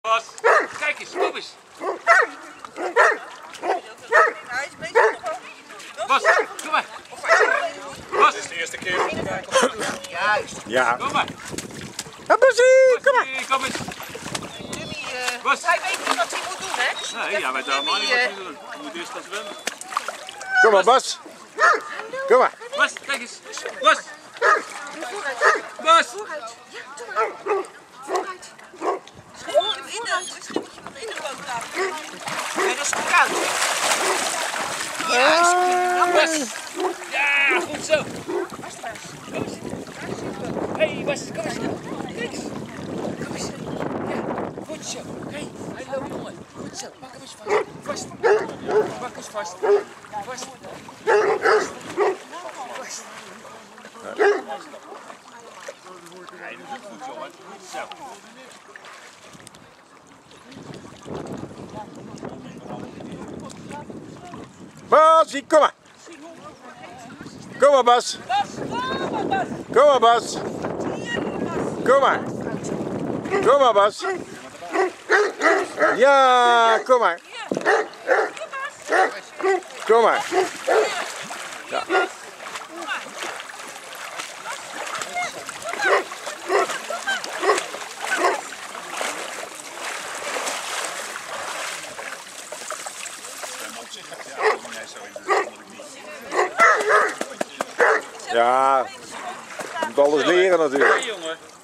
Bas, kijk eens, kom eens. Bas, kom maar. Bas. Dit is de eerste keer dat we kijken. Juist. Ja. Kom maar. Basie, kom maar. Kom eens. Bas. Hij weet niet wat hij moet doen, hè? Nee, ja, wij weten allemaal niet wat we doen. Je moet eerst gaan zwemmen. Kom maar, Bas. Kom maar. Bas, kijk eens. Bas. Bas. Misschien moet je hem in de boot laten. Nee, dat is te koud. Juist. Bas. Ja, goed zo. Hé, Bas, kom eens. Kijk eens. Kom eens. Ja, goed zo. Hé, hij loopt mooi. Goed zo. Pak hem eens vast. Vast. Pak eens vast. Vast. Vast. Hij doet het goed, jongen. Goed zo. Basie, kom maar. Kom maar, Bas. Kom maar, Bas. Kom maar. Kom maar, Bas. Ja, kom maar. Kom maar. Ja. Ja, je moet alles leren natuurlijk. Jongen.